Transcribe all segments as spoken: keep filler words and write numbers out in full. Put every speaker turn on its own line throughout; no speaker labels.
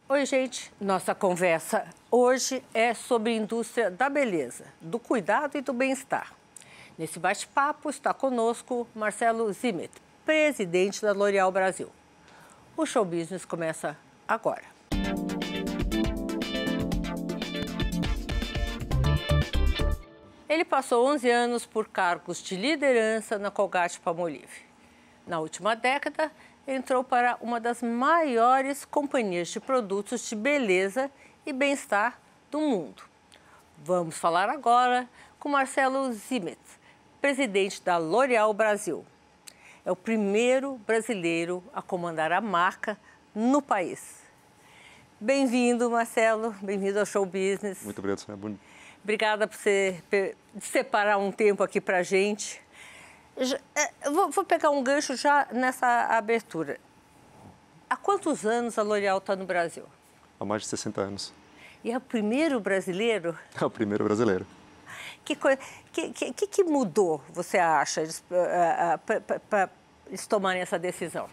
Oi, gente. Nossa conversa hoje é sobre a indústria da beleza, do cuidado e do bem-estar. Nesse bate-papo está conosco Marcelo Zimmet, presidente da L'Oréal Brasil. O Show Business começa agora. Ele passou onze anos por cargos de liderança na Colgate-Palmolive. Na última década, entrou para uma das maiores companhias de produtos de beleza e bem-estar do mundo. Vamos falar agora com Marcelo Zimmet, presidente da L'Oréal Brasil. É o primeiro brasileiro a comandar a marca no país. Bem-vindo, Marcelo. Bem-vindo ao Show Business.
Muito obrigado, Sônia Buni.
Obrigada por você separar um tempo aqui para a gente. Vou, vou pegar um gancho já nessa abertura. Há quantos anos a L'Oréal está no Brasil?
Há mais de sessenta anos.
E é o primeiro brasileiro?
É o primeiro brasileiro.
Que coisa, que, que, que mudou, você acha, para eles tomarem essa decisão?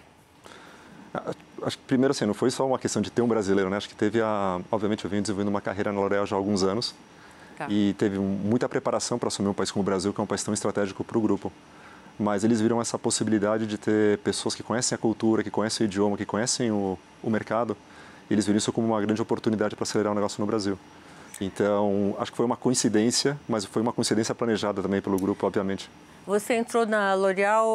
Acho que primeiro, assim, não foi só uma questão de ter um brasileiro, né? Acho que teve a... Obviamente, eu venho desenvolvendo uma carreira na L'Oréal já há alguns anos. Tá. E teve muita preparação para assumir um país como o Brasil, que é um país tão estratégico para o grupo. Mas eles viram essa possibilidade de ter pessoas que conhecem a cultura, que conhecem o idioma, que conhecem o, o mercado. E eles viram isso como uma grande oportunidade para acelerar o negócio no Brasil. Então, acho que foi uma coincidência, mas foi uma coincidência planejada também pelo grupo, obviamente.
Você entrou na L'Oréal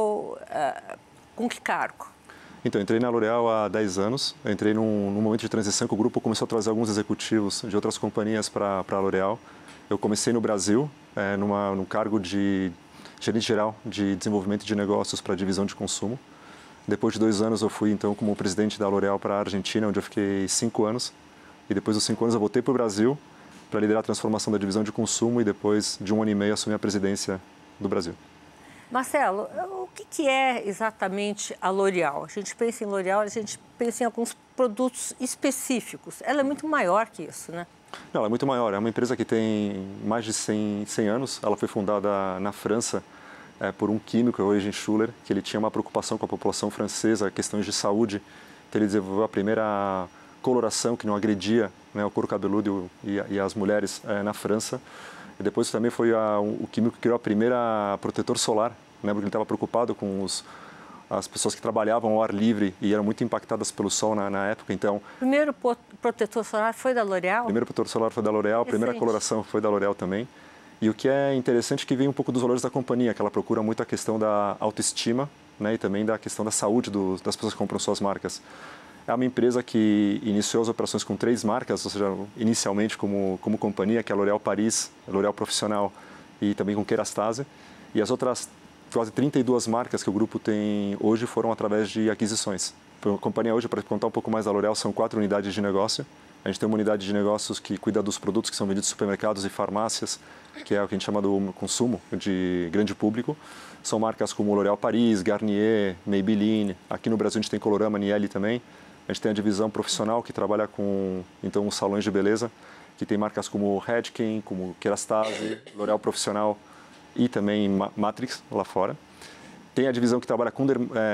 uh, com que cargo?
Então, entrei na L'Oréal há dez anos. Eu entrei num, num momento de transição que o grupo começou a trazer alguns executivos de outras companhias para a L'Oréal. Eu comecei no Brasil, é, numa, num cargo de gerente geral de desenvolvimento de negócios para a divisão de consumo. Depois de dois anos, eu fui, então, como presidente da L'Oréal para a Argentina, onde eu fiquei cinco anos. E depois dos cinco anos, eu voltei para o Brasil para liderar a transformação da divisão de consumo e depois de um ano e meio, assumi a presidência do Brasil.
Marcelo, o que é exatamente a L'Oréal? A gente pensa em L'Oréal, a gente pensa em alguns produtos específicos. Ela é muito maior que isso, né?
Não, ela é muito maior. É uma empresa que tem mais de cem, cem anos. Ela foi fundada na França é, por um químico, o Eugen Schuller, que ele tinha uma preocupação com a população francesa, questões de saúde. Então, ele desenvolveu a primeira coloração que não agredia, né, o couro cabeludo e, e as mulheres é, na França. E depois também foi a, o químico que criou a primeira protetor solar, né, porque ele estava preocupado com os... as pessoas que trabalhavam ao ar livre e eram muito impactadas pelo sol na, na época, então...
O primeiro protetor solar foi da L'Oréal?
O primeiro protetor solar foi da L'Oréal, a primeira coloração foi da L'Oréal também. E o que é interessante é que vem um pouco dos valores da companhia, que ela procura muito a questão da autoestima, né, e também da questão da saúde do, das pessoas que compram suas marcas. É uma empresa que iniciou as operações com três marcas, ou seja, inicialmente como, como companhia, que é a L'Oréal Paris, a L'Oréal Profissional e também com Kerastase. E as outras quase trinta e duas marcas que o grupo tem hoje foram através de aquisições. A companhia hoje, para contar um pouco mais da L'Oréal, são quatro unidades de negócio. A gente tem uma unidade de negócios que cuida dos produtos que são vendidos em supermercados e farmácias, que é o que a gente chama do consumo de grande público. São marcas como L'Oréal Paris, Garnier, Maybelline. Aqui no Brasil a gente tem Colorama, Nielli também. A gente tem a divisão profissional que trabalha com então, os salões de beleza, que tem marcas como Redken, como Kerastase, L'Oréal Profissional e também Matrix lá fora. Tem a divisão que trabalha com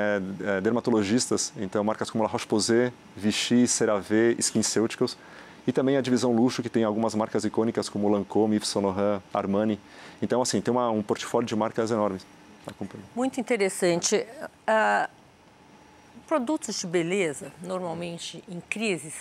é, dermatologistas, então marcas como La Roche-Posay, Vichy, CeraVe, SkinCeuticals. E também a divisão luxo, que tem algumas marcas icônicas como Lancôme, Yves Saint Laurent, Armani. Então, assim, tem uma, um portfólio de marcas enormes na companhia.
Muito interessante. Uh, produtos de beleza, normalmente em crises,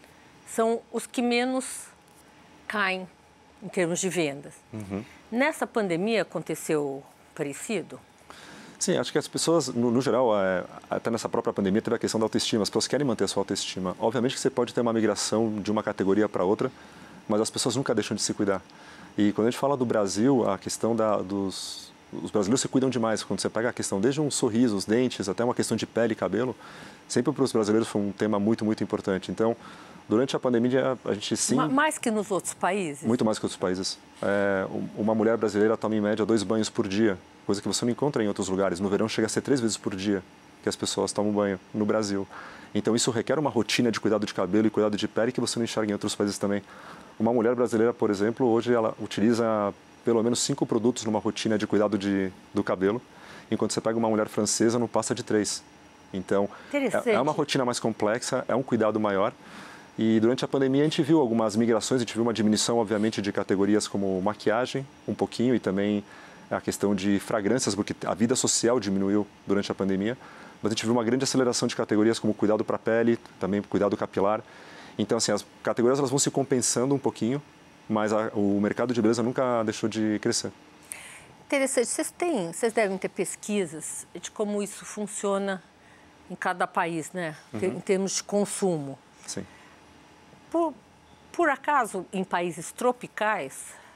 são os que menos caem em termos de vendas. Uhum. Nessa pandemia aconteceu parecido?
Sim, acho que as pessoas, no, no geral, é, até nessa própria pandemia, teve a questão da autoestima. As pessoas querem manter a sua autoestima. Obviamente que você pode ter uma migração de uma categoria para outra, mas as pessoas nunca deixam de se cuidar. E quando a gente fala do Brasil, a questão da, dos... Os brasileiros se cuidam demais. Quando você pega a questão desde um sorriso, os dentes, até uma questão de pele e cabelo, sempre para os brasileiros foi um tema muito, muito importante. Então, durante a pandemia, a gente sim...
Mais que nos outros países?
Muito mais que outros países. É, uma mulher brasileira toma, em média, dois banhos por dia, coisa que você não encontra em outros lugares. No verão, chega a ser três vezes por dia que as pessoas tomam banho no Brasil. Então, isso requer uma rotina de cuidado de cabelo e cuidado de pele que você não enxerga em outros países também. Uma mulher brasileira, por exemplo, hoje ela utiliza pelo menos cinco produtos numa rotina de cuidado de, do cabelo, enquanto você pega uma mulher francesa, não passa de três. Então, é, é uma rotina mais complexa, é um cuidado maior. E durante a pandemia a gente viu algumas migrações, a gente viu uma diminuição, obviamente, de categorias como maquiagem, um pouquinho, e também a questão de fragrâncias, porque a vida social diminuiu durante a pandemia. Mas a gente viu uma grande aceleração de categorias como cuidado para a pele, também cuidado capilar. Então, assim, as categorias elas vão se compensando um pouquinho, mas a, o mercado de beleza nunca deixou de crescer.
Interessante. Vocês têm, vocês devem ter pesquisas de como isso funciona em cada país, né? Uhum. Em termos de consumo.
Sim.
Por, por acaso, em países tropicais,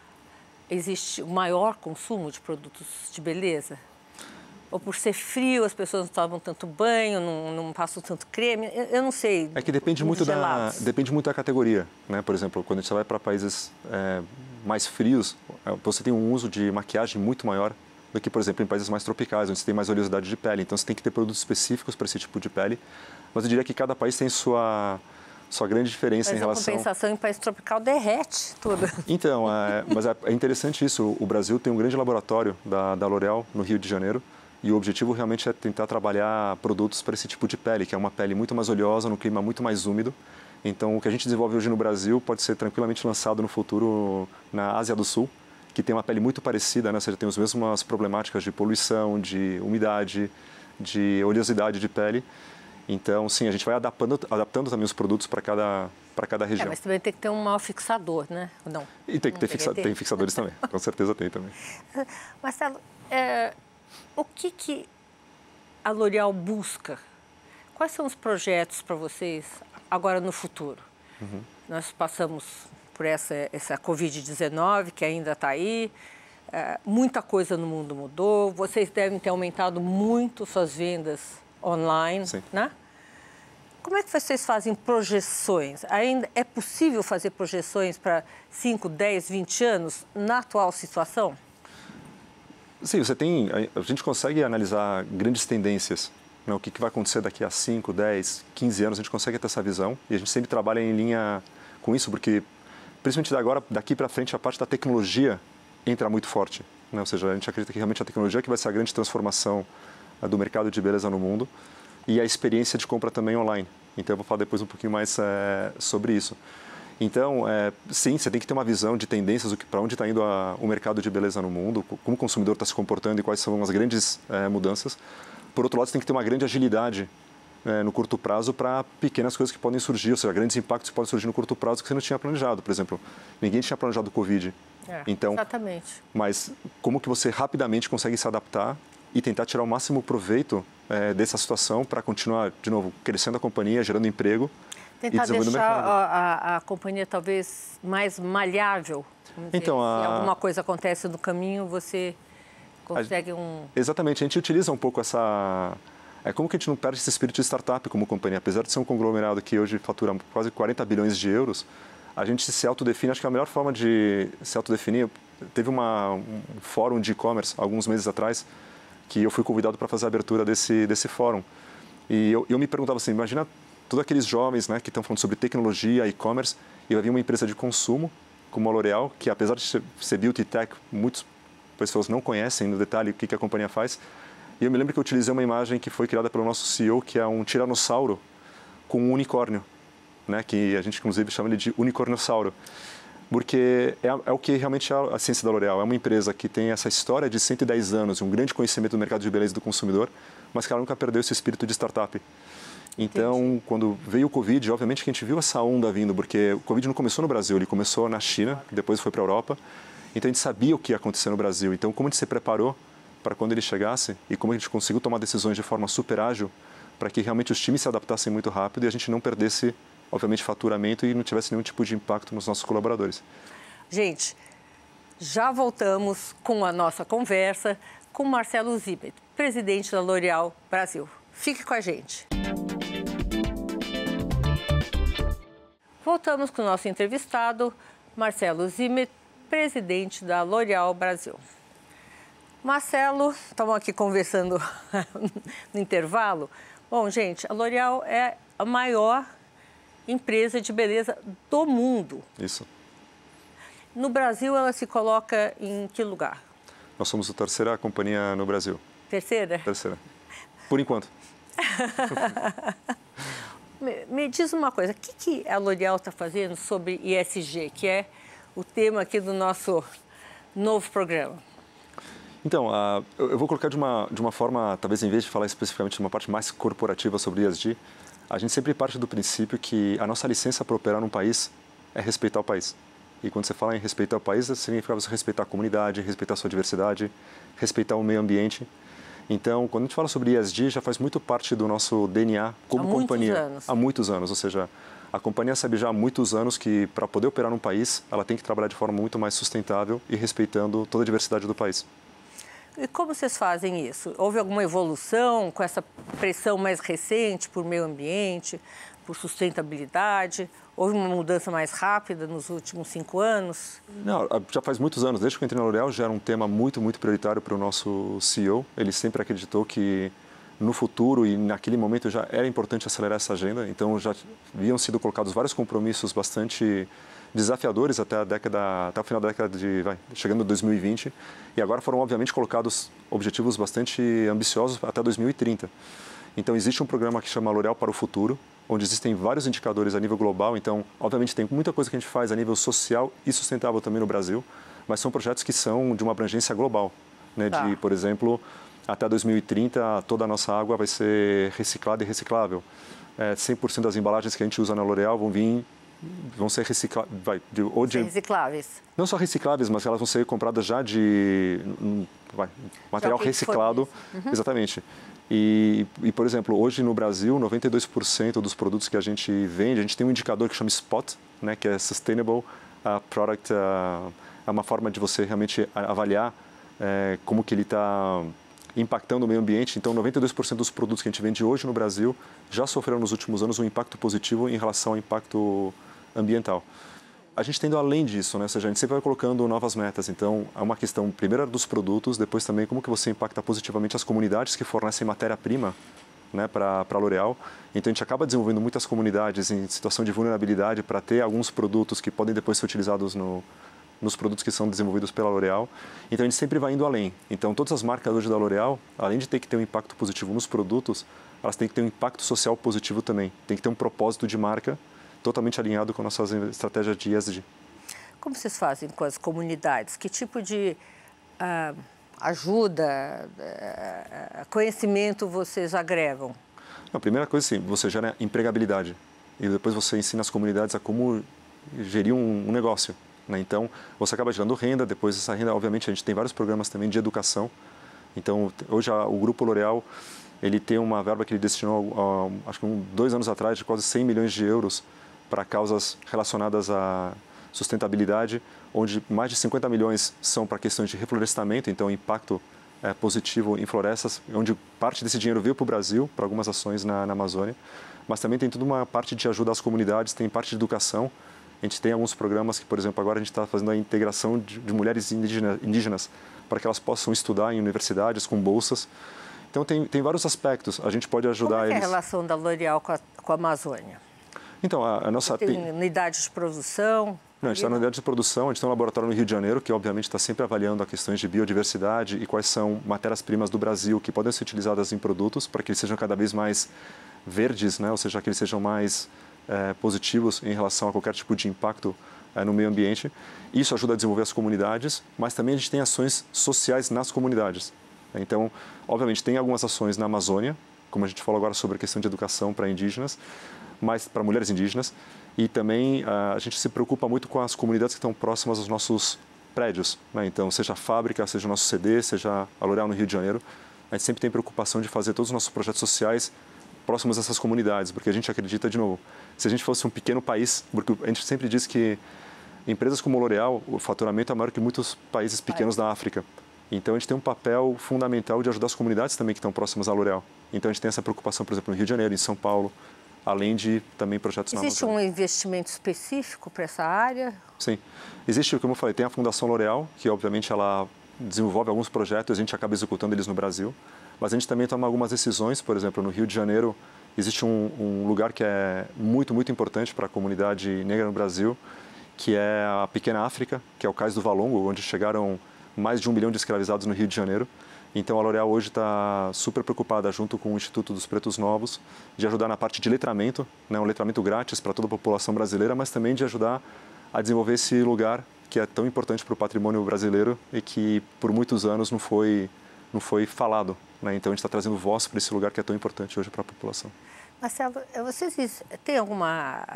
existe o maior consumo de produtos de beleza? Ou por ser frio, as pessoas não tomam tanto banho, não, não passam tanto creme? Eu, eu não sei.
É que depende muito, da, depende muito da categoria, né? Por exemplo, quando você vai para países é, mais frios, você tem um uso de maquiagem muito maior do que, por exemplo, em países mais tropicais, onde você tem mais oleosidade de pele. Então, você tem que ter produtos específicos para esse tipo de pele. Mas eu diria que cada país tem sua, sua grande diferença
mas
em relação...
Mas a compensação em país tropical derrete tudo.
Então, é, mas é, é interessante isso. O Brasil tem um grande laboratório da, da L'Oréal, no Rio de Janeiro. E o objetivo realmente é tentar trabalhar produtos para esse tipo de pele, que é uma pele muito mais oleosa, num clima muito mais úmido. Então, o que a gente desenvolve hoje no Brasil pode ser tranquilamente lançado no futuro na Ásia do Sul, que tem uma pele muito parecida, né? Ou seja, tem as mesmas problemáticas de poluição, de umidade, de oleosidade de pele. Então, sim, a gente vai adaptando, adaptando também os produtos para cada, para cada região.
É, mas também tem que ter um mau fixador, né? Não.
E tem que ter, fixa, tem fixadores também, com certeza tem também.
Marcelo, é... o que, que a L'Oréal busca? Quais são os projetos para vocês agora no futuro? Uhum. Nós passamos por essa, essa covid dezenove, que ainda está aí, é, muita coisa no mundo mudou, vocês devem ter aumentado muito suas vendas online,
Sim.
né? Como é que vocês fazem projeções? Ainda é possível fazer projeções para cinco, dez, vinte anos na atual situação?
Sim, você tem, a gente consegue analisar grandes tendências, né? O que, que vai acontecer daqui a cinco, dez, quinze anos, a gente consegue ter essa visão e a gente sempre trabalha em linha com isso, porque principalmente agora, daqui para frente, a parte da tecnologia entra muito forte, né? Ou seja, a gente acredita que realmente a tecnologia que vai ser a grande transformação do mercado de beleza no mundo e a experiência de compra também online. Então eu vou falar depois um pouquinho mais é, sobre isso. Então, é, sim, você tem que ter uma visão de tendências, para onde está indo a, o mercado de beleza no mundo, como o consumidor está se comportando e quais são as grandes é, mudanças. Por outro lado, você tem que ter uma grande agilidade é, no curto prazo para pequenas coisas que podem surgir, ou seja, grandes impactos que podem surgir no curto prazo que você não tinha planejado. Por exemplo, ninguém tinha planejado o Covid.
É,
então,
exatamente.
Mas como que você rapidamente consegue se adaptar e tentar tirar o máximo proveito é, dessa situação para continuar, de novo, crescendo a companhia, gerando emprego.
Tentar deixar a, a, a companhia talvez mais malhável.
Então,
dizer,
a...
se alguma coisa acontece no caminho, você consegue um...
Exatamente, a gente utiliza um pouco essa... É como que a gente não perde esse espírito de startup como companhia. Apesar de ser um conglomerado que hoje fatura quase quarenta bilhões de euros, a gente se autodefine, acho que a melhor forma de se autodefinir... Teve uma, um fórum de e-commerce, alguns meses atrás, que eu fui convidado para fazer a abertura desse, desse fórum. E eu, eu me perguntava assim, imagina... Todos aqueles jovens, né, que estão falando sobre tecnologia, e-commerce, e vai vir uma empresa de consumo, como a L'Oréal, que apesar de ser beauty tech, muitas pessoas não conhecem no detalhe o que, que a companhia faz. E eu me lembro que eu utilizei uma imagem que foi criada pelo nosso C E O, que é um tiranossauro com um unicórnio, né, que a gente inclusive chama ele de unicórnio-sauro. Porque é, é o que realmente é a ciência da L'Oréal. É uma empresa que tem essa história de cento e dez anos, um grande conhecimento do mercado de beleza do consumidor, mas que ela nunca perdeu esse espírito de startup. Então, Entendi. Quando veio o Covid, obviamente que a gente viu essa onda vindo, porque o Covid não começou no Brasil, ele começou na China, depois foi para a Europa. Então, a gente sabia o que ia acontecer no Brasil. Então, como a gente se preparou para quando ele chegasse e como a gente conseguiu tomar decisões de forma super ágil para que realmente os times se adaptassem muito rápido e a gente não perdesse, obviamente, faturamento e não tivesse nenhum tipo de impacto nos nossos colaboradores.
Gente, já voltamos com a nossa conversa com Marcelo Zimmer, presidente da L'Oréal Brasil. Fique com a gente. Voltamos com o nosso entrevistado, Marcelo Zimmer, presidente da L'Oréal Brasil. Marcelo, estamos aqui conversando no intervalo. Bom, gente, a L'Oréal é a maior empresa de beleza do mundo.
Isso.
No Brasil, ela se coloca em que lugar?
Nós somos a terceira companhia no Brasil.
Terceira?
Terceira. Por enquanto.
me, me diz uma coisa, o que, que a L'Oréal está fazendo sobre I S G, que é o tema aqui do nosso novo programa?
Então, uh, eu vou colocar de uma, de uma forma, talvez em vez de falar especificamente de uma parte mais corporativa sobre I S G, a gente sempre parte do princípio que a nossa licença para operar num país é respeitar o país. E quando você fala em respeitar o país, significa você respeitar a comunidade, respeitar a sua diversidade, respeitar o meio ambiente. Então, quando a gente fala sobre I S G, já faz muito parte do nosso D N A como companhia.
Há muitos anos.
Há muitos anos, ou seja, a companhia sabe já há muitos anos que para poder operar num país, ela tem que trabalhar de forma muito mais sustentável e respeitando toda a diversidade do país.
E como vocês fazem isso? Houve alguma evolução com essa pressão mais recente por meio ambiente, por sustentabilidade? Houve uma mudança mais rápida nos últimos cinco anos?
Não, já faz muitos anos. Desde que eu entrei na L'Oréal, já era um tema muito, muito prioritário para o nosso C E O. Ele sempre acreditou que no futuro e naquele momento já era importante acelerar essa agenda. Então, já haviam sido colocados vários compromissos bastante desafiadores até a década, até o final da década de, vai, chegando a dois mil e vinte. E agora foram, obviamente, colocados objetivos bastante ambiciosos até dois mil e trinta. Então, existe um programa que chama L'Oréal para o Futuro, onde existem vários indicadores a nível global. Então, obviamente, tem muita coisa que a gente faz a nível social e sustentável também no Brasil, mas são projetos que são de uma abrangência global. Né? Tá. De, por exemplo, até dois mil e trinta, toda a nossa água vai ser reciclada e reciclável. É, cem por cento das embalagens que a gente usa na L'Oréal vão vir, vão ser recicláveis. Vai, de, ou de,
recicláveis.
Não só recicláveis, mas elas vão ser compradas já de vai, material já reciclado. Uhum. Exatamente. E, e, por exemplo, hoje no Brasil, noventa e dois por cento dos produtos que a gente vende, a gente tem um indicador que chama SPOT, né, que é Sustainable uh, Product, uh, é uma forma de você realmente avaliar uh, como que ele está impactando o meio ambiente. Então, noventa e dois por cento dos produtos que a gente vende hoje no Brasil já sofreram nos últimos anos um impacto positivo em relação ao impacto ambiental. A gente está indo além disso, né? Ou seja, a gente sempre vai colocando novas metas. Então, é uma questão, primeiro, dos produtos, depois também como que você impacta positivamente as comunidades que fornecem matéria-prima, né, para a L'Oréal. Então, a gente acaba desenvolvendo muitas comunidades em situação de vulnerabilidade para ter alguns produtos que podem depois ser utilizados no, nos produtos que são desenvolvidos pela L'Oréal. Então, a gente sempre vai indo além. Então, todas as marcas hoje da L'Oréal, além de ter que ter um impacto positivo nos produtos, elas têm que ter um impacto social positivo também. Tem que ter um propósito de marca totalmente alinhado com a nossa estratégia de E S G. Como
vocês fazem com as comunidades? Que tipo de uh, ajuda, uh, conhecimento vocês agregam?
A primeira coisa, sim, você gera empregabilidade. E depois você ensina as comunidades a como gerir um, um negócio. Né? Então, você acaba gerando renda. Depois dessa renda, obviamente, a gente tem vários programas também de educação. Então, hoje a, o Grupo L'Oréal, ele tem uma verba que ele destinou, uh, acho que um, dois anos atrás, de quase cem milhões de euros para causas relacionadas à sustentabilidade, onde mais de cinquenta milhões são para questões de reflorestamento, então impacto é, positivo em florestas, onde parte desse dinheiro veio para o Brasil, para algumas ações na, na Amazônia, mas também tem toda uma parte de ajuda às comunidades, tem parte de educação. A gente tem alguns programas que, por exemplo, agora a gente está fazendo a integração de, de mulheres indígenas, indígenas para que elas possam estudar em universidades com bolsas. Então, tem, tem vários aspectos. A gente pode ajudar
Como é
eles.
Como é a relação da L'Oréal com, com a Amazônia?
Então, a, a nossa...
Tem unidade de produção?
Não, a gente está na unidade de produção, a gente tem um laboratório no Rio de Janeiro, que obviamente está sempre avaliando as questões de biodiversidade e quais são matérias-primas do Brasil que podem ser utilizadas em produtos para que eles sejam cada vez mais verdes, né? Ou seja, que eles sejam mais é, positivos em relação a qualquer tipo de impacto é, no meio ambiente. Isso ajuda a desenvolver as comunidades, mas também a gente tem ações sociais nas comunidades. Então, obviamente, tem algumas ações na Amazônia, como a gente falou agora sobre a questão de educação para indígenas, mas para mulheres indígenas, e também a gente se preocupa muito com as comunidades que estão próximas aos nossos prédios, né? Então, seja a fábrica, seja o nosso C D, seja a L'Oréal no Rio de Janeiro, a gente sempre tem preocupação de fazer todos os nossos projetos sociais próximos dessas comunidades, porque a gente acredita, de novo, se a gente fosse um pequeno país, porque a gente sempre diz que empresas como a L'Oréal, o faturamento é maior que muitos países pequenos da África. Então, a gente tem um papel fundamental de ajudar as comunidades também que estão próximas à L'Oréal. Então, a gente tem essa preocupação, por exemplo, no Rio de Janeiro, em São Paulo, além de também projetos na
Existe um investimento específico para essa área?
Sim. Existe, como eu falei, tem a Fundação L'Oréal, que obviamente ela desenvolve alguns projetos e a gente acaba executando eles no Brasil. Mas a gente também toma algumas decisões, por exemplo, no Rio de Janeiro, existe um, um lugar que é muito, muito importante para a comunidade negra no Brasil, que é a Pequena África, que é o Cais do Valongo, onde chegaram mais de um milhão de escravizados no Rio de Janeiro. Então, a L'Oréal hoje está super preocupada, junto com o Instituto dos Pretos Novos, de ajudar na parte de letramento, né, um letramento grátis para toda a população brasileira, mas também de ajudar a desenvolver esse lugar que é tão importante para o patrimônio brasileiro e que, por muitos anos, não foi, não foi falado. Né? Então, a gente está trazendo voz para esse lugar que é tão importante hoje para a população.
Marcelo, vocês têm alguma...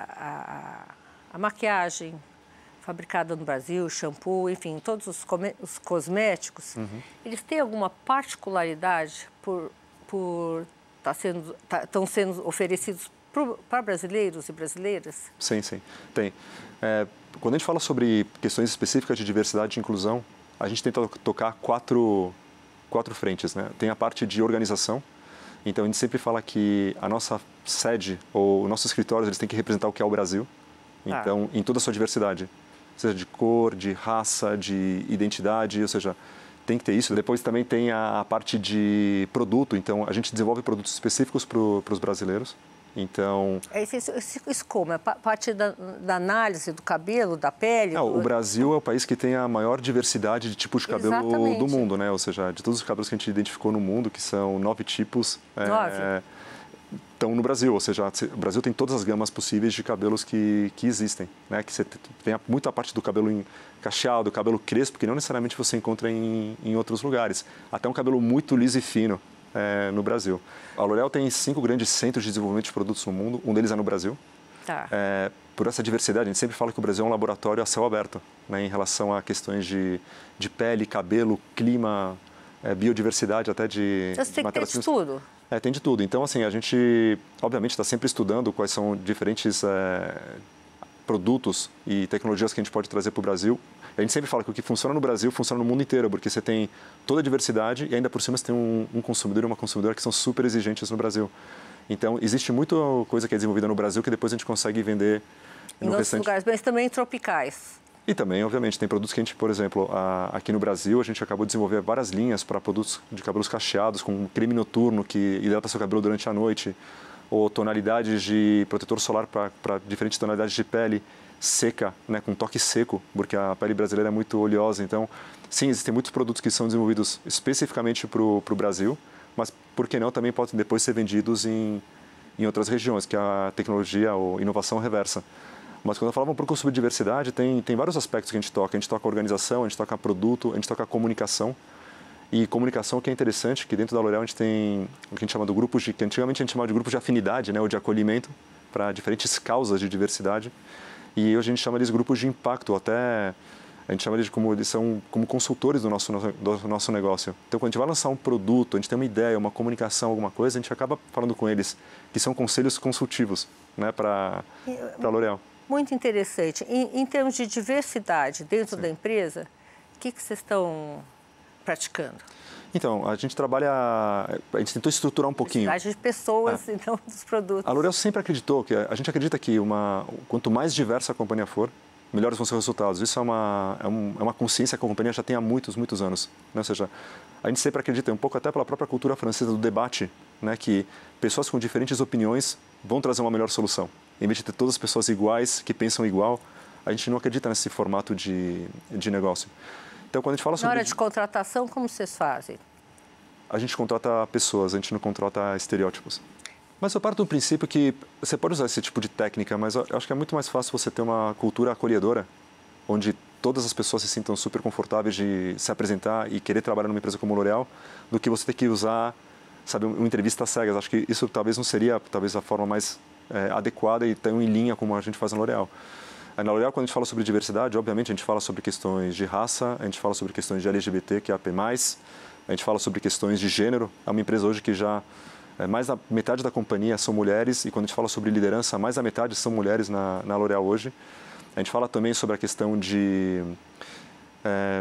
A, a maquiagem fabricada no Brasil, shampoo, enfim, todos os, os cosméticos, uhum. eles têm alguma particularidade por por tá sendo tá, estão sendo oferecidos para brasileiros e brasileiras?
Sim, sim, tem. É, quando a gente fala sobre questões específicas de diversidade e inclusão, a gente tenta tocar quatro quatro frentes, né? Tem a parte de organização. Então a gente sempre fala que a nossa sede ou nossos escritórios eles têm que representar o que é o Brasil. Então, ah. em toda a sua diversidade. Seja de cor, de raça, de identidade, ou seja, tem que ter isso. Depois também tem a parte de produto, então a gente desenvolve produtos específicos para os brasileiros. Então...
Isso, isso, isso como? A parte da, da análise do cabelo, da pele?
Não,
do...
O Brasil é o país que tem a maior diversidade de tipos de cabelo Exatamente. do mundo, né? Ou seja, de todos os cabelos que a gente identificou no mundo, que são nove tipos...
Nove?
É, estão no Brasil, ou seja, o Brasil tem todas as gamas possíveis de cabelos que, que existem, né? Que você tem muita parte do cabelo cacheado, cabelo crespo, que não necessariamente você encontra em, em outros lugares. Até um cabelo muito liso e fino é, no Brasil. A L'Oréal tem cinco grandes centros de desenvolvimento de produtos no mundo, um deles é no Brasil.
Tá.
É, por essa diversidade, a gente sempre fala que o Brasil é um laboratório a céu aberto, né? Em relação a questões de, de pele, cabelo, clima, é, biodiversidade, até de...
Você tem que ter de tudo.
É, tem de tudo. Então, assim, a gente, obviamente, está sempre estudando quais são diferentes é, produtos e tecnologias que a gente pode trazer para o Brasil. A gente sempre fala que o que funciona no Brasil funciona no mundo inteiro, porque você tem toda a diversidade e ainda por cima você tem um, um consumidor e uma consumidora que são super exigentes no Brasil. Então, existe muita coisa que é desenvolvida no Brasil que depois a gente consegue vender
em outros restante... lugares, mas também tropicais.
E também, obviamente, tem produtos que a gente, por exemplo, a, aqui no Brasil, a gente acabou de desenvolver várias linhas para produtos de cabelos cacheados, com creme noturno que hidrata seu cabelo durante a noite, ou tonalidades de protetor solar para diferentes tonalidades de pele seca, né, com toque seco, porque a pele brasileira é muito oleosa. Então, sim, existem muitos produtos que são desenvolvidos especificamente para o Brasil, mas, por que não, também podem depois ser vendidos em, em outras regiões, que a tecnologia ou inovação reversa. Mas quando eu falava para o consumidor de diversidade, tem, tem vários aspectos que a gente toca. A gente toca a organização, a gente toca produto, a gente toca a comunicação. E comunicação que é interessante, que dentro da L'Oréal a gente tem o que a gente chama de grupos de, que antigamente a gente chamava de grupos de afinidade, né, ou de acolhimento, para diferentes causas de diversidade. E hoje a gente chama eles grupos de impacto, ou até a gente chama eles de como eles são como consultores do nosso, do nosso negócio. Então, quando a gente vai lançar um produto, a gente tem uma ideia, uma comunicação, alguma coisa, a gente acaba falando com eles, que são conselhos consultivos, né, para a L'Oréal.
Muito interessante. Em, em termos de diversidade dentro Sim. da empresa, o que, que vocês estão praticando?
Então, a gente trabalha, a gente tentou estruturar um pouquinho.
Diversidade de pessoas, é. então, dos produtos.
A L'Oréal sempre acreditou, que a gente acredita que uma, quanto mais diversa a companhia for, melhores vão ser os resultados. Isso é uma, é, um, é uma consciência que a companhia já tem há muitos, muitos anos. Né? Ou seja, a gente sempre acredita, um pouco até pela própria cultura francesa do debate, né? Que pessoas com diferentes opiniões vão trazer uma melhor solução. Em vez de ter todas as pessoas iguais, que pensam igual, a gente não acredita nesse formato de, de negócio. Então, quando a gente fala sobre...
Na hora de contratação, como vocês fazem?
A gente contrata pessoas, a gente não contrata estereótipos. Mas eu parto do princípio que você pode usar esse tipo de técnica, mas eu acho que é muito mais fácil você ter uma cultura acolhedora, onde todas as pessoas se sintam super confortáveis de se apresentar e querer trabalhar numa empresa como a L'Oréal, do que você ter que usar, sabe, uma entrevista às cegas. Acho que isso talvez não seria talvez a forma mais é, adequada e tão em linha como a gente faz na L'Oréal. Na L'Oréal, quando a gente fala sobre diversidade, obviamente a gente fala sobre questões de raça, a gente fala sobre questões de L G B T, que é a P mais, a gente fala sobre questões de gênero. É uma empresa hoje que já é, mais da metade da companhia são mulheres, e quando a gente fala sobre liderança, mais da metade são mulheres na, na L'Oréal hoje. A gente fala também sobre a questão de é,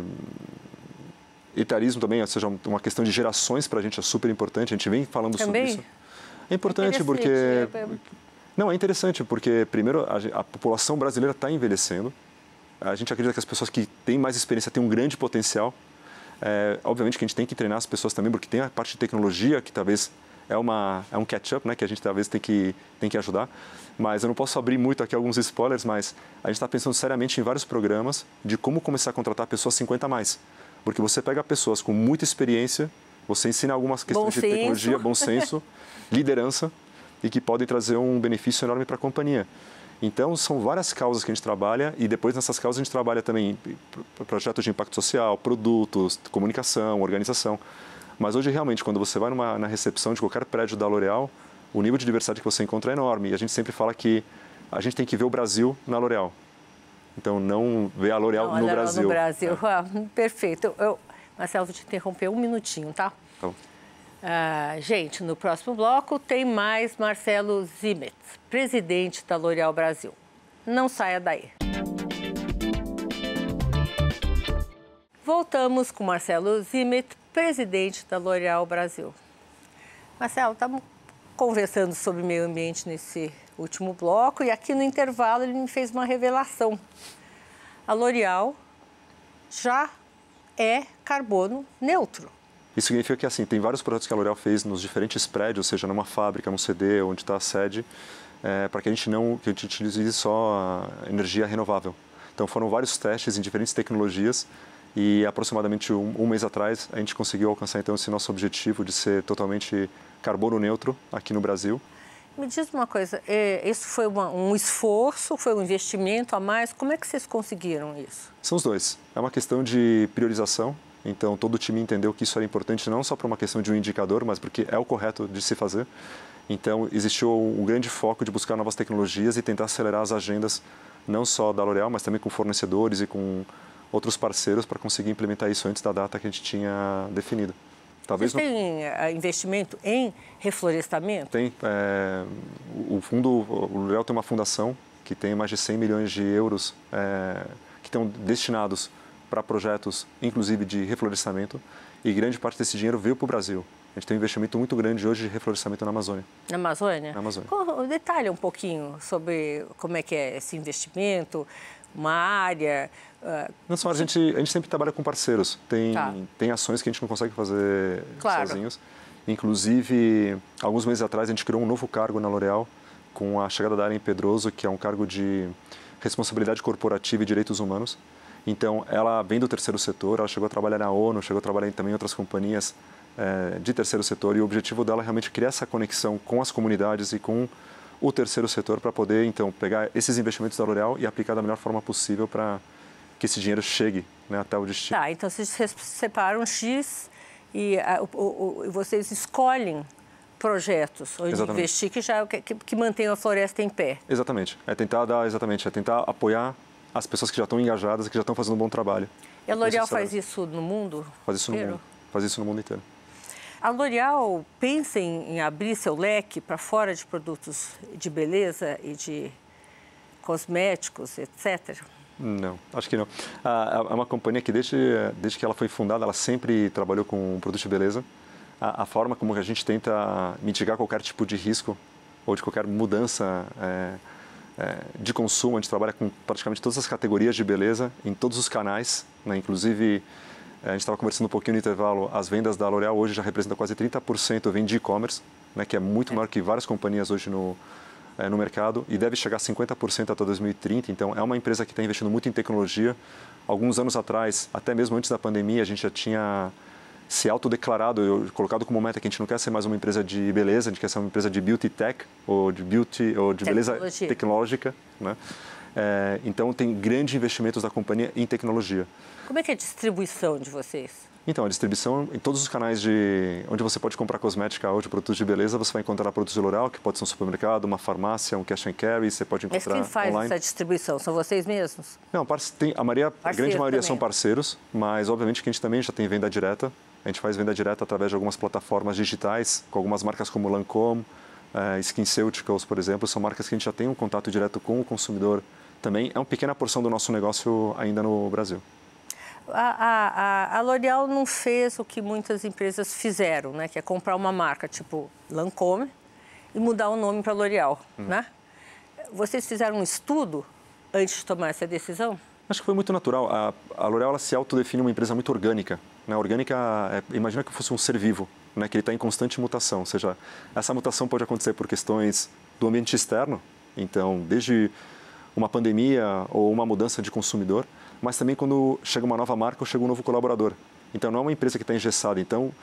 etarismo também, ou seja, uma questão de gerações para a gente é super importante. A gente vem falando
também?
sobre isso. É importante porque... Não, é interessante porque, primeiro, a, a população brasileira está envelhecendo. A gente acredita que as pessoas que têm mais experiência têm um grande potencial. É, obviamente que a gente tem que treinar as pessoas também, porque tem a parte de tecnologia que talvez é, uma, é um catch-up, né, que a gente talvez tem que, tem que ajudar. Mas eu não posso abrir muito aqui alguns spoilers, mas a gente está pensando seriamente em vários programas de como começar a contratar pessoas cinquenta a mais. Porque você pega pessoas com muita experiência Você ensina algumas questões
bom
de
senso.
tecnologia, bom senso, liderança, e que podem trazer um benefício enorme para a companhia. Então, são várias causas que a gente trabalha e depois nessas causas a gente trabalha também projetos de impacto social, produtos, comunicação, organização. Mas hoje, realmente, quando você vai numa, na recepção de qualquer prédio da L'Oréal, o nível de diversidade que você encontra é enorme. E a gente sempre fala que a gente tem que ver o Brasil na L'Oréal. Então, não ver a L'Oréal no Brasil.
No Brasil,
é.
ah, perfeito. Eu, Marcelo, vou te interromper um minutinho, tá?
Então.
Ah, gente, no próximo bloco tem mais Marcelo Zimmet, presidente da L'Oréal Brasil. Não saia daí. Voltamos com Marcelo Zimmet, presidente da L'Oréal Brasil. Marcelo, estamos conversando sobre meio ambiente nesse último bloco e aqui no intervalo ele me fez uma revelação. A L'Oréal já é carbono neutro.
Isso significa que assim, tem vários projetos que a L'Oréal fez nos diferentes prédios, seja numa fábrica, num C D, onde está a sede, é, para que a gente não que a gente utilize só a energia renovável. Então foram vários testes em diferentes tecnologias e aproximadamente um, um mês atrás a gente conseguiu alcançar então esse nosso objetivo de ser totalmente carbono neutro aqui no Brasil.
Me diz uma coisa, é, isso foi uma, um esforço, foi um investimento a mais? Como é que vocês conseguiram isso?
São os dois. É uma questão de priorização. Então, todo o time entendeu que isso era importante não só para uma questão de um indicador, mas porque é o correto de se fazer. Então, existiu um grande foco de buscar novas tecnologias e tentar acelerar as agendas, não só da L'Oréal, mas também com fornecedores e com outros parceiros para conseguir implementar isso antes da data que a gente tinha definido.
Talvez Vocês têm não... investimento em reflorestamento?
Tem. É, o fundo, o L'Oréal tem uma fundação que tem mais de cem milhões de euros é, que estão destinados para projetos, inclusive de reflorestamento, e grande parte desse dinheiro veio para o Brasil. A gente tem um investimento muito grande hoje de reflorestamento na Amazônia.
Na Amazônia?
Na Amazônia.
Detalhe um pouquinho sobre como é que é esse investimento, uma área...
Uh... Não, só, a, gente, a gente sempre trabalha com parceiros. Tem, tá. tem ações que a gente não consegue fazer
claro.
sozinhos. Inclusive, alguns meses atrás, a gente criou um novo cargo na L'Oréal, com a chegada da Ellen Pedroso, que é um cargo de responsabilidade corporativa e direitos humanos. Então, ela vem do terceiro setor, ela chegou a trabalhar na ONU, chegou a trabalhar também em outras companhias é, de terceiro setor, e o objetivo dela é realmente criar essa conexão com as comunidades e com o terceiro setor para poder, então, pegar esses investimentos da L'Oréal e aplicar da melhor forma possível para que esse dinheiro chegue, né, até o destino.
Tá, então vocês separam X e a, o, o, vocês escolhem projetos onde exatamente. investir que, já, que, que mantenham a floresta em pé.
Exatamente, é tentar dar, exatamente, é tentar apoiar as pessoas que já estão engajadas e que já estão fazendo um bom trabalho.
E a L'Oréal faz isso no mundo
Faz isso
inteiro?
no mundo. Faz isso no mundo inteiro.
A L'Oréal pensa em, em abrir seu leque para fora de produtos de beleza e de cosméticos, etcétera?
Não, acho que não. É uma companhia que desde, desde que ela foi fundada, ela sempre trabalhou com produtos de beleza. A, a forma como a gente tenta mitigar qualquer tipo de risco ou de qualquer mudança é, é, de consumo, a gente trabalha com praticamente todas as categorias de beleza, em todos os canais, né? Inclusive, a gente estava conversando um pouquinho no intervalo, as vendas da L'Oréal hoje já representam quase trinta por cento vem de e-commerce, né? Que é muito maior que várias companhias hoje no, é, no mercado, e deve chegar a cinquenta por cento até dois mil e trinta, então é uma empresa que está investindo muito em tecnologia. Alguns anos atrás, até mesmo antes da pandemia, a gente já tinha se autodeclarado, eu, colocado como meta que a gente não quer ser mais uma empresa de beleza, a gente quer ser uma empresa de beauty tech, ou de beauty, ou de beleza tecnológica, né? É, então, tem grandes investimentos da companhia em tecnologia.
Como é que é a distribuição de vocês?
Então, a distribuição em todos os canais de onde você pode comprar cosmética ou de produtos de beleza, você vai encontrar produtos de L'Oréal, que pode ser um supermercado, uma farmácia, um cash and carry, você pode encontrar online.
Mas quem faz
online.
essa distribuição? São vocês mesmos?
Não, tem, a, maioria, a grande maioria
também.
são parceiros, mas obviamente que a gente também já tem venda direta. A gente faz venda direta através de algumas plataformas digitais, com algumas marcas como Lancôme, eh, SkinCeuticals, por exemplo, são marcas que a gente já tem um contato direto com o consumidor também. É uma pequena porção do nosso negócio ainda no Brasil.
A, a, a L'Oréal não fez o que muitas empresas fizeram, né? Que é comprar uma marca tipo Lancôme e mudar o nome para L'Oréal, hum. né? Vocês fizeram um estudo antes de tomar essa decisão?
Acho que foi muito natural. A, a L'Oréal ela se autodefine uma empresa muito orgânica. Né? Orgânica, é, imagina que fosse um ser vivo, né? Que ele está em constante mutação. Ou seja, essa mutação pode acontecer por questões do ambiente externo, então, desde uma pandemia ou uma mudança de consumidor, mas também quando chega uma nova marca ou chega um novo colaborador. Então, não é uma empresa que está engessada. Então,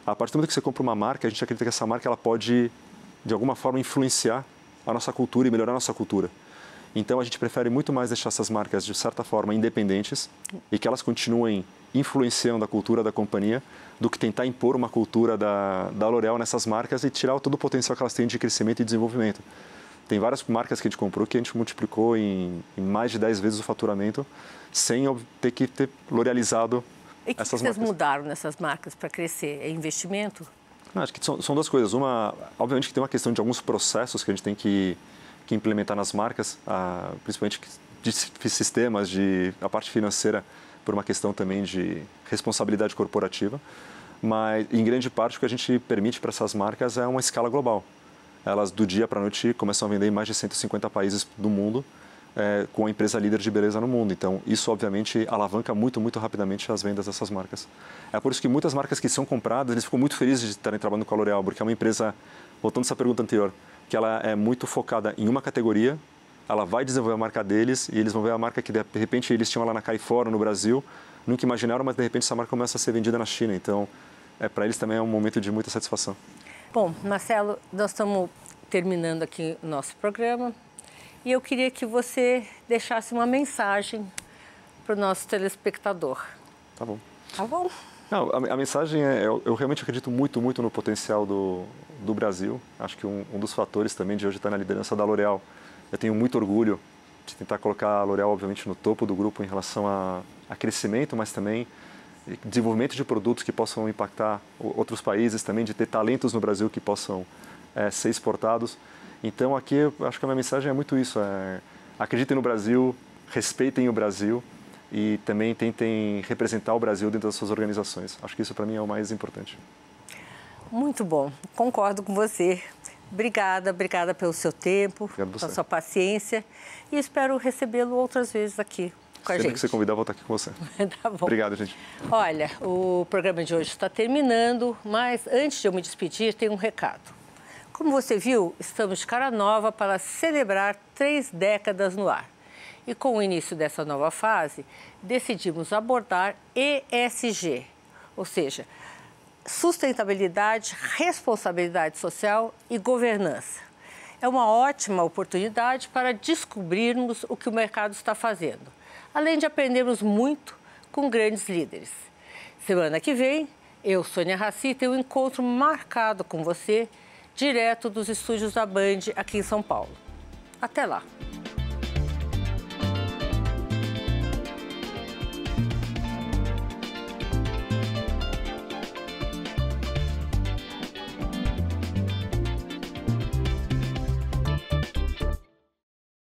A partir do momento que você compra uma marca, a gente acredita que essa marca ela pode, de alguma forma, influenciar a nossa cultura e melhorar a nossa cultura. Então, a gente prefere muito mais deixar essas marcas, de certa forma, independentes e que elas continuem influenciando a cultura da companhia do que tentar impor uma cultura da, da L'Oréal nessas marcas e tirar todo o potencial que elas têm de crescimento e desenvolvimento. Tem várias marcas que a gente comprou que a gente multiplicou em, em mais de dez vezes o faturamento sem ter que ter l'orealizado
e que
essas
que vocês
marcas.
mudaram nessas marcas para crescer? É investimento?
Não, acho que são, são duas coisas. Uma, obviamente que tem uma questão de alguns processos que a gente tem que, que implementar nas marcas, ah, principalmente de sistemas, de a parte financeira, por uma questão também de responsabilidade corporativa. Mas, em grande parte, o que a gente permite para essas marcas é uma escala global. Elas, do dia para a noite, começam a vender em mais de cento e cinquenta países do mundo, é, com a empresa líder de beleza no mundo. Então, isso, obviamente, alavanca muito, muito rapidamente as vendas dessas marcas. É por isso que muitas marcas que são compradas, eles ficam muito felizes de estarem trabalhando com a L'Oréal, porque é uma empresa, voltando a essa pergunta anterior, que ela é muito focada em uma categoria, ela vai desenvolver a marca deles e eles vão ver a marca que, de repente, eles tinham lá na Califórnia, no Brasil, nunca imaginaram, mas, de repente, essa marca começa a ser vendida na China. Então, é, para eles também é um momento de muita satisfação.
Bom, Marcelo, nós estamos terminando aqui o nosso programa e eu queria que você deixasse uma mensagem para o nosso telespectador.
Tá bom.
Tá bom?
Não, a, a mensagem é, eu, eu realmente acredito muito, muito no potencial do, do Brasil. Acho que um, um dos fatores também de hoje estar na liderança da L'Oréal. Eu tenho muito orgulho de tentar colocar a L'Oréal, obviamente, no topo do grupo em relação a, a crescimento, mas também desenvolvimento de produtos que possam impactar outros países, também de ter talentos no Brasil que possam é, ser exportados. Então, aqui, eu acho que a minha mensagem é muito isso. É, acreditem no Brasil, respeitem o Brasil e também tentem representar o Brasil dentro das suas organizações. Acho que isso, para mim, é o mais importante.
Muito bom. Concordo com você. Obrigada, obrigada pelo seu tempo, pela sua paciência e espero recebê-lo outras vezes aqui com a gente.
Sempre que você convidar, eu vou estar aqui com você.
Tá bom.
Obrigado, gente.
Olha, o programa de hoje está terminando, mas antes de eu me despedir, tem um recado. Como você viu, estamos de cara nova para celebrar três décadas no ar. E com o início dessa nova fase, decidimos abordar E S G, ou seja, sustentabilidade, responsabilidade social e governança. É uma ótima oportunidade para descobrirmos o que o mercado está fazendo, além de aprendermos muito com grandes líderes. Semana que vem, eu, Sônia Raci, tenho um encontro marcado com você, direto dos estúdios da Band aqui em São Paulo. Até lá!